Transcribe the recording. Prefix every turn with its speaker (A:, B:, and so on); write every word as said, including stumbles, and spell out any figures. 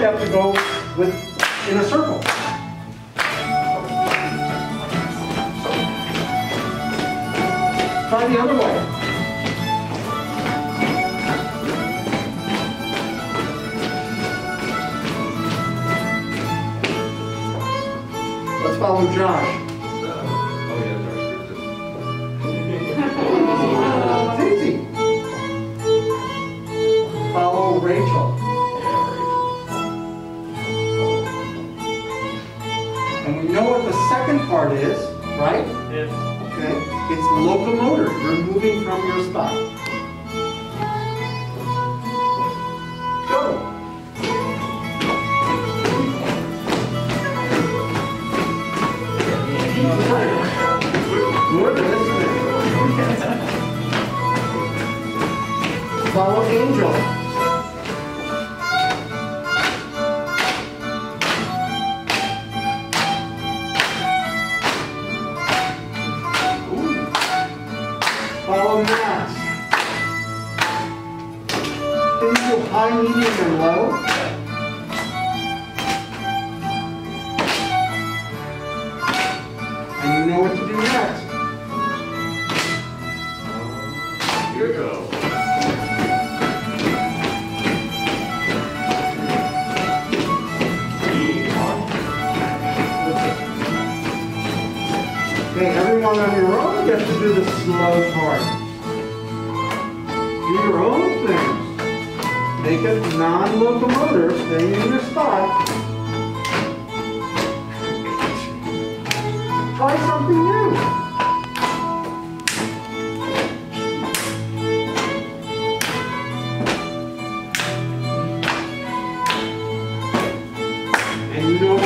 A: have to go with in a circle. Try the other way. Let's follow Josh. It's easy. Follow Rachel. And we know what the second part is, right?
B: Yeah.
A: Okay. It's locomotor. You're moving from your spot. Go. Good listening. Follow Angel. Follow Max. Can you do high, medium, and low? And you know what to do next.
B: Here you go.
A: Okay, everyone on your own gets to do the slow part. Do your own things. Make it non-locomotor, stay in your spot. Try something new. And you know